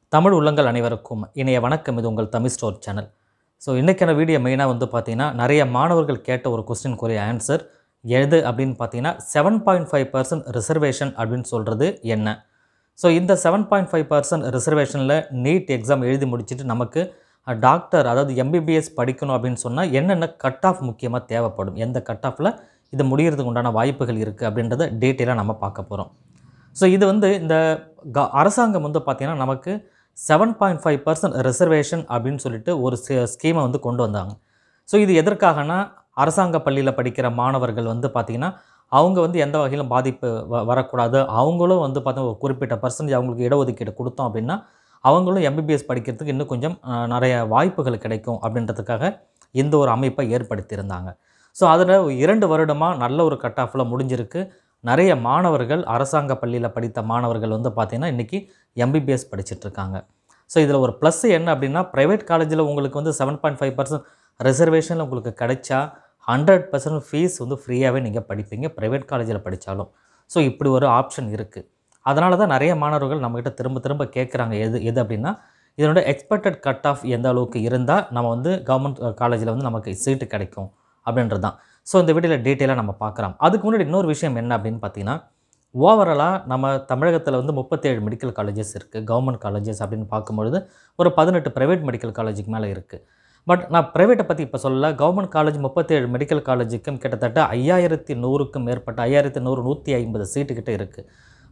தமிழ் உள்ளங்கள் அனைவருக்கும் இணைய வணக்கம். இது உங்கள் TamilStore சேனல். ஸோ இன்றைக்கான வீடியோ மெயினாக பார்த்தீங்கன்னா நிறைய மாணவர்கள் கேட்ட ஒரு கொஸ்டினுக்குரிய ஆன்சர் எது அப்படின்னு பார்த்தீங்கன்னா 7.5% ரிசர்வேஷன் அப்படின்னு சொல்கிறது என்ன? ஸோ இந்த 7.5% ரிசர்வேஷனில் நீட் எக்ஸாம் எழுதி முடிச்சுட்டு நமக்கு டாக்டர் அதாவது எம்பிபிஎஸ் படிக்கணும் அப்படின்னு சொன்னால் என்னென்ன கட் ஆஃப் முக்கியமாக தேவைப்படும், எந்த கட் ஆஃபில் இது முடிகிறதுக்கு உண்டான வாய்ப்புகள் இருக்குது அப்படின்றத டீட்டெயிலாக நம்ம பார்க்க போகிறோம். ஸோ இது இந்த அரசாங்கம் பார்த்திங்கன்னா நமக்கு 7.5% ரிசர்வேஷன் அப்படின்னு சொல்லிட்டு ஒரு ஸ்கீமை கொண்டு வந்தாங்க. ஸோ இது எதற்காகனா அரசாங்க பள்ளியில் படிக்கிற மாணவர்கள் பார்த்திங்கன்னா அவங்க எந்த வகையிலும் பாதிப்பு வரக்கூடாது. அவங்களும் பார்த்தீங்கன்னா ஒரு குறிப்பிட்ட பர்சன்டேஜ் அவங்களுக்கு இடஒதுக்கீடு கொடுத்தோம் அப்படின்னா அவங்களும் எம்பிபிஎஸ் படிக்கிறதுக்கு இன்னும் கொஞ்சம் நிறைய வாய்ப்புகள் கிடைக்கும் அப்படின்றதுக்காக இந்த ஒரு அமைப்பை ஏற்படுத்தியிருந்தாங்க. ஸோ அதில் 2 வருடமாக நல்ல ஒரு கட் ஆஃபில் முடிஞ்சிருக்கு. நிறைய மாணவர்கள் அரசாங்க பள்ளியில் படித்த மாணவர்கள் பார்த்திங்கன்னா இன்றைக்கி எம்பிபிஎஸ் படிச்சுட்ருக்காங்க. ஸோ இதில் ஒரு ப்ளஸ் என்ன அப்படின்னா ப்ரைவேட் காலேஜில் உங்களுக்கு 7.5% ரிசர்வேஷனில் உங்களுக்கு கிடைச்சா 100% ஃபீஸ் ஃப்ரீயாகவே நீங்கள் படிப்பீங்க ப்ரைவேட் காலேஜில் படித்தாலும். ஸோ இப்படி ஒரு ஆப்ஷன் இருக்குது. அதனால தான் நிறைய மாணவர்கள் நம்மக்கிட்ட திரும்ப கேட்குறாங்க எது அப்படின்னா இதனோட எக்ஸ்பெக்டட் கட் ஆஃப் எந்த அளவுக்கு இருந்தால் நம்ம கவர்மெண்ட் காலேஜில் நமக்கு சீட்டு கிடைக்கும் அப்படின்றது தான். ஸோ இந்த வீடியோவில் டீட்டெயிலாக நம்ம பார்க்குறோம். அதுக்கு முன்னாடி இன்னொரு விஷயம் என்ன அப்படின்னு பார்த்தீங்கன்னா ஓவராலாக நம்ம தமிழகத்தில் 37 மெடிக்கல் காலேஜஸ் இருக்குது. கவர்மெண்ட் காலேஜஸ் அப்படின்னு பார்க்கும்பொழுது ஒரு 18 ப்ரைவேட் மெடிக்கல் காலேஜுக்கு மேலே இருக்குது. பட் நான் ப்ரைவேட்டை பற்றி இப்போ சொல்லலை. கவர்மெண்ட் காலேஜ் 37 மெடிக்கல் காலேஜுக்கும் கிட்டத்தட்ட 5100க்கும் மேற்பட்ட 5100 150 சீட்டு கிட்ட இருக்குது.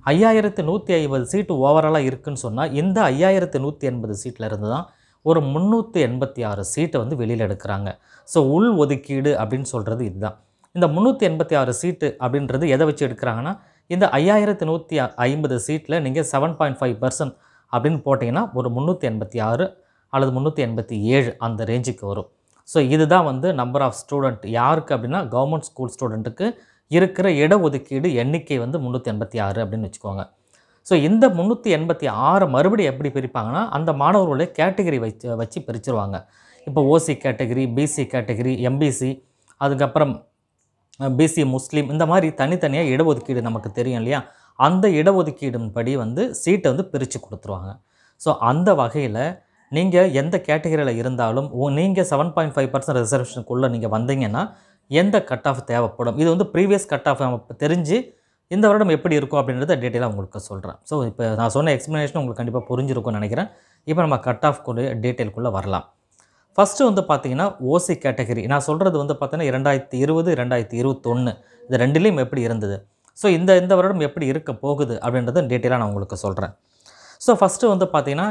5150 சீட்டு ஓவராலாக இருக்குதுன்னு சொன்னால் இந்த 5180 சீட்டில் இருந்து தான் ஒரு 386 சீட்டை வெளியில் எடுக்கிறாங்க. ஸோ உள் ஒதுக்கீடு அப்படின்னு சொல்கிறது இதுதான். இந்த 386 சீட்டு அப்படின்றது எதை வச்சு எடுக்கிறாங்கன்னா இந்த 5150 சீட்டில் நீங்கள் 7.5% அப்படின்னு போட்டிங்கன்னா ஒரு 386 அல்லது 387 அந்த ரேஞ்சுக்கு வரும். ஸோ இதுதான் நம்பர் ஆஃப் ஸ்டூடெண்ட் யாருக்கு அப்படின்னா கவர்மெண்ட் ஸ்கூல் ஸ்டூடெண்ட்டுக்கு இருக்கிற இடஒதுக்கீடு எண்ணிக்கை 386 அப்படின்னு வச்சுக்கோங்க. ஸோ இந்த 386 மறுபடியும் எப்படி பிரிப்பாங்கன்னா அந்த மாணவர்களுடைய கேட்டகரி வச்சு பிரிச்சுருவாங்க. இப்போ OC category, BC category, MBC, அதுக்கப்புறம் பிசி முஸ்லீம், இந்த மாதிரி தனித்தனியாக இடஒதுக்கீடு நமக்கு தெரியும் இல்லையா, அந்த இடஒதுக்கீடும் படி சீட்டை பிரித்து கொடுத்துருவாங்க. ஸோ அந்த வகையில் நீங்கள் எந்த கேட்டகரியில் இருந்தாலும் நீங்கள் 7.5% ரிசர்வேஷனுக்குள்ளே நீங்கள் வந்தீங்கன்னா எந்த கட் ஆஃப் தேவைப்படும், இது ப்ரீவியஸ் கட் ஆஃப் தெரிஞ்சு இந்த வருடம் எப்படி இருக்கும் அப்படின்றத டீட்டெயிலாக உங்களுக்கு சொல்கிறேன். ஸோ இப்போ நான் சொன்ன எக்ஸ்ப்ளனேஷன் உங்களுக்கு கண்டிப்பாக புரிஞ்சிருக்கும்னு நினைக்கிறேன். இப்போ நம்ம கட் ஆஃப் கூட டீட்டெயிலுக்குள்ளே வரலாம். ஃபஸ்ட்டு பார்த்தீங்கன்னா ஓசி கேட்டகரி நான் சொல்கிறது பார்த்தீங்கன்னா 2020 2021 இது ரெண்டுலேயும் எப்படி இருந்தது, ஸோ இந்த வருடம் எப்படி இருக்க போகுது அப்படின்றத டீட்டெயிலாக நான் உங்களுக்கு சொல்கிறேன். ஸோ ஃபஸ்ட்டு பார்த்தீங்கன்னா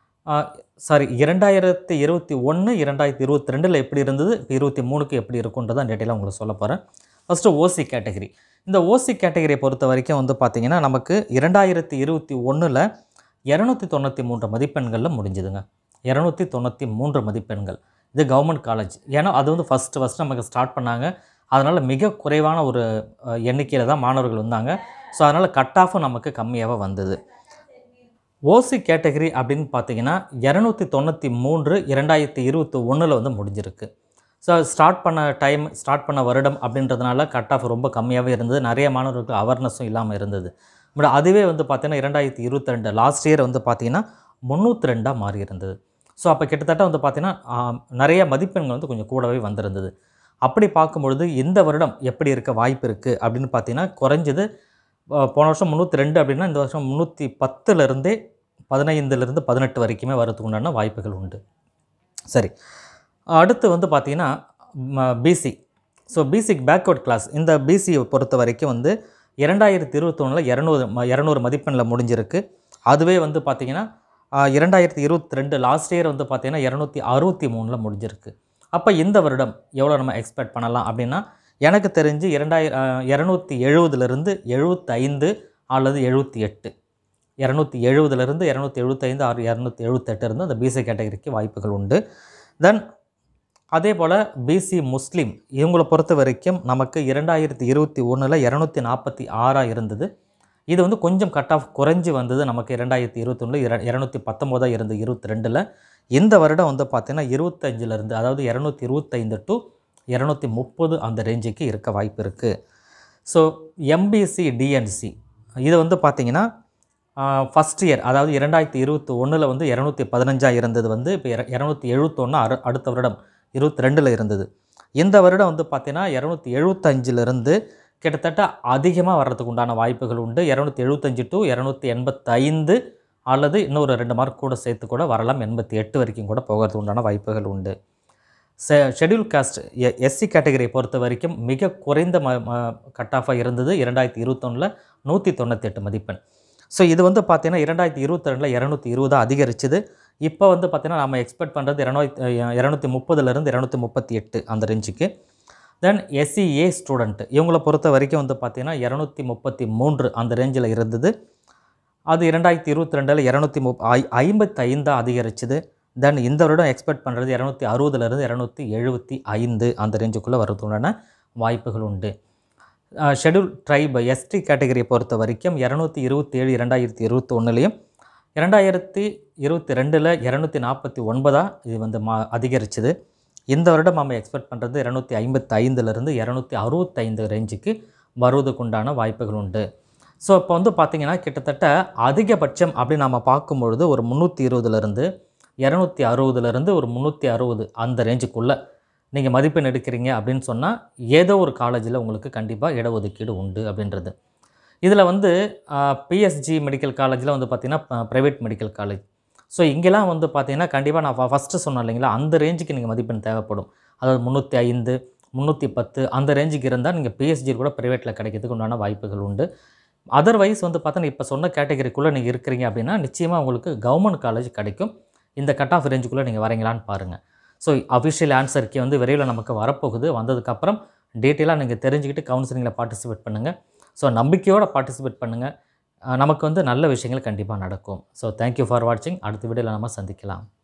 2021 2022 எப்படி இருந்தது, இப்போ 23க்கு எப்படி இருக்குன்றதான் டீட்டெயிலாக உங்களுக்கு சொல்ல போகிறேன். First OC category. இந்த ஓசி கேட்டகரியை பொறுத்த வரைக்கும் பார்த்தீங்கன்னா நமக்கு 2021 293 மதிப்பெண்களில் முடிஞ்சுதுங்க. 293 மதிப்பெண்கள். இது கவர்மெண்ட் காலேஜ். ஏன்னா அது ஃபஸ்ட்டு நமக்கு ஸ்டார்ட் பண்ணாங்க. அதனால் மிக குறைவான ஒரு எண்ணிக்கையில் தான் மாணவர்கள் வந்தாங்க. ஸோ அதனால் கட் ஆஃபும் நமக்கு கம்மியாக வந்தது. ஓசி கேட்டகரி அப்படின்னு பார்த்தீங்கன்னா 293 2021 முடிஞ்சிருக்கு. ஸோ ஸ்டார்ட் பண்ண வருடம் அப்படின்றதுனால கட் ஆஃப் ரொம்ப கம்மியாகவே இருந்தது. நிறைய மாணவர்களுக்கு அவேர்னஸும் இல்லாமல் இருந்தது. பட் அதுவே பார்த்தீங்கன்னா 2022 லாஸ்ட் இயர் பார்த்தீங்கன்னா 302 மாறி இருந்தது. ஸோ அப்போ கிட்டத்தட்ட பார்த்தீங்கன்னா நிறைய மதிப்பெண்கள் கொஞ்சம் கூடவே வந்திருந்தது. அப்படி பார்க்கும்பொழுது இந்த வருடம் எப்படி இருக்க வாய்ப்பு இருக்குது அப்படின்னு பார்த்தீங்கன்னா குறைஞ்சது போன வருஷம் 302 அப்படின்னா இந்த வருஷம் 310லேருந்தே 15லேருந்து 18 வரைக்குமே வரதுக்கு உண்டான வாய்ப்புகள் உண்டு. சரி, அடுத்து பார்த்தீங்கன்னா பிசி. ஸோ பிசிக்கு பேக்வர்ட் கிளாஸ். இந்த பிசியை பொறுத்த வரைக்கும் 2021 200 மதிப்பெண்ணில் முடிஞ்சிருக்கு. அதுவே பார்த்தீங்கன்னா 2022 லாஸ்ட் இயர் பார்த்தீங்கன்னா 263 முடிஞ்சிருக்கு. அப்போ இந்த வருடம் எவ்வளோ நம்ம எக்ஸ்பெக்ட் பண்ணலாம் அப்படின்னா எனக்கு தெரிஞ்சு 270லேருந்து 75 அல்லது 78, 270லேருந்து 275 ஆர் 278 இருந்து அந்த பிசி கேட்டகரிக்கு வாய்ப்புகள் உண்டு. தென் அதே போல் பிசி முஸ்லீம் இவங்களை பொறுத்த வரைக்கும் நமக்கு 2021 246 இருந்தது. இது கொஞ்சம் கட் ஆஃப் குறைஞ்சி வந்தது நமக்கு 2021 219 இருந்தது 22. இந்த வருடம் பார்த்தீங்கன்னா 25லேருந்து அதாவது 225 to 230 அந்த ரேஞ்சுக்கு இருக்க வாய்ப்பு இருக்குது. ஸோ எம்பிசி டிஎன்சி இது பார்த்தீங்கன்னா ஃபஸ்ட் இயர் அதாவது 2021 வந்து 215 இருந்தது வந்து இப்போ 271 அடுத்த வருடம் 22 இருந்தது. இந்த வருடம் வந்து பார்த்தீங்கன்னா 275 கிட்டத்தட்ட அதிகமாக வர்றதுக்கு உண்டான வாய்ப்புகள் உண்டு. 275 to 285 அல்லது இன்னொரு 2 மார்க் கூட சேர்த்து கூட வரலாம். 88 வரைக்கும் கூட போகிறதுக்கு உண்டான வாய்ப்புகள் உண்டு. ஷெட்யூல் காஸ்ட் எஸ்சி கேட்டகரியை பொறுத்த வரைக்கும் மிக குறைந்த கட் ஆஃபாக இருந்தது 2021 198 மதிப்பெண். ஸோ இது வந்து பார்த்தீங்கன்னா 2022 220 அதிகரிச்சுது. இப்போ வந்து பார்த்தீங்கன்னா நம்ம எக்ஸ்பெக்ட் பண்ணுறது 230 238 அந்த ரேஞ்சுக்கு. தென் எஸ்சிஏ ஸ்டூடெண்ட் இவங்களை பொறுத்த வரைக்கும் வந்து பார்த்தீங்கன்னா 233 அந்த ரேஞ்சில் இருந்தது. அது 2022 255 அதிகரிச்சுது. தென் இந்த வருடம் எக்ஸ்பெக்ட் பண்ணுறது 260 275 அந்த ரேஞ்சுக்குள்ளே வரதுண்டான வாய்ப்புகள் உண்டு. ஷெட்யூல் ட்ரைப் எஸ்டி கேட்டகரியை பொறுத்த வரைக்கும் 227 2021 2022 249 இது வந்து அதிகரிச்சுது. இந்த வருடம் நம்ம எக்ஸ்பெக்ட் பண்ணுறது 255 265 ரேஞ்சுக்கு வருவதுக்குண்டான வாய்ப்புகள் உண்டு. ஸோ இப்போ வந்து பார்த்திங்கன்னா கிட்டத்தட்ட அதிகபட்சம் அப்படின்னு நம்ம பார்க்கும்பொழுது ஒரு 320 260 ஒரு 360 அந்த ரேஞ்சுக்குள்ளே நீங்கள் மதிப்பெண் எடுக்கிறீங்க அப்படின்னு சொன்னால் ஏதோ ஒரு காலேஜில் உங்களுக்கு கண்டிப்பாக இடஒதுக்கீடு உண்டு அப்படின்றது. இதில் வந்து பிஎஸ்ஜி மெடிக்கல் காலேஜில் வந்து பார்த்திங்கன்னா ப்ரைவேட் மெடிக்கல் காலேஜ். ஸோ இங்கெல்லாம் வந்து பார்த்திங்கன்னா கண்டிப்பாக நான் ஃபஸ்ட்டு சொன்னேன் இல்லைங்களா, அந்த ரேஞ்சுக்கு நீங்கள் மதிப்பெண் தேவைப்படும். அதாவது 305 310 அந்த ரேஞ்சுக்கு இருந்தால் நீங்கள் பிஎஸ்ஜி கூட ப்ரைவேட்டில் கிடைக்கிறதுக்கு உண்டான வாய்ப்புகள் உண்டு. அதர்வைஸ் வந்து பார்த்தா இப்போ சொன்ன கேட்டகரிக்குள்ளே நீங்கள் இருக்கிறீங்க அப்படின்னா நிச்சயமாக உங்களுக்கு கவர்மெண்ட் காலேஜ் கிடைக்கும். இந்த கட் ஆஃப் ரேஞ்சுக்குள்ளே நீங்கள் வரீங்களான்னு பாருங்கள். ஸோ அஃபிஷியல் ஆன்சருக்கு வந்து விரைவில் நமக்கு வரப்போகுது. வந்ததுக்கப்புறம் டீட்டெயிலாக நீங்கள் தெரிஞ்சுக்கிட்டு கவுன்சிலிங்கில் பார்ட்டிசிபேட் பண்ணுங்கள். ஸோ நம்பிக்கையோடு பார்ட்டிசிபேட் பண்ணுங்கள். நமக்கு வந்து நல்ல விஷயங்கள் கண்டிப்பாக நடக்கும். ஸோ தேங்க்யூ ஃபார் வாட்சிங். அடுத்த வீடியோவில் நம்ம சந்திக்கலாம்.